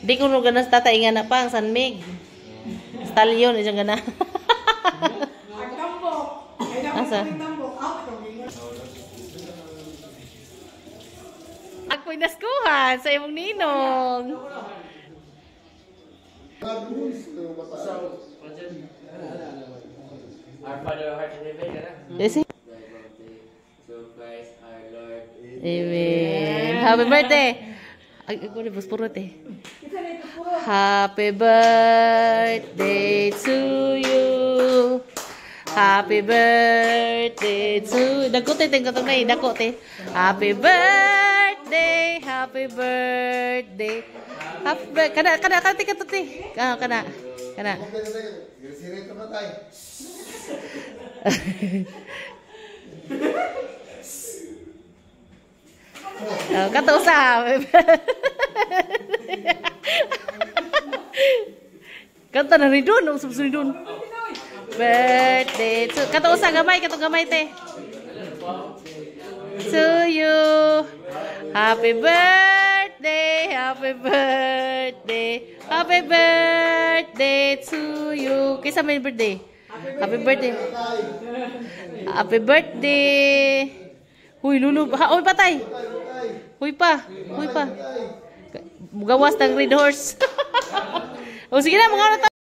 Di ko no ganas tata inga na pa ang San Mig. Stallion isang gana. Asa? Ako'y naskuhan sa imong ninong. Our Father, heart in heaven, ka na? Yes, So Christ our Lord. amen. Happy birthday. Ay, ako ni buspurot eh. Happy birthday to you. Happy birthday to... Dako te, tingko to na eh. Dako te. Happy birthday. Happy birthday. Happy birthday. Kana, tika to te. Kana. Kata usah. Kata na rin doon. Usap rin doon. Birthday to... Kata usah gamay. Kata gamay te. To you. Happy birthday. Happy birthday. Happy birthday to you. Kaysa may birthday? Happy birthday. Happy birthday. Huy, lulu. Huy, patay. Huy pa. Gawas ng red horse. O sige na, mga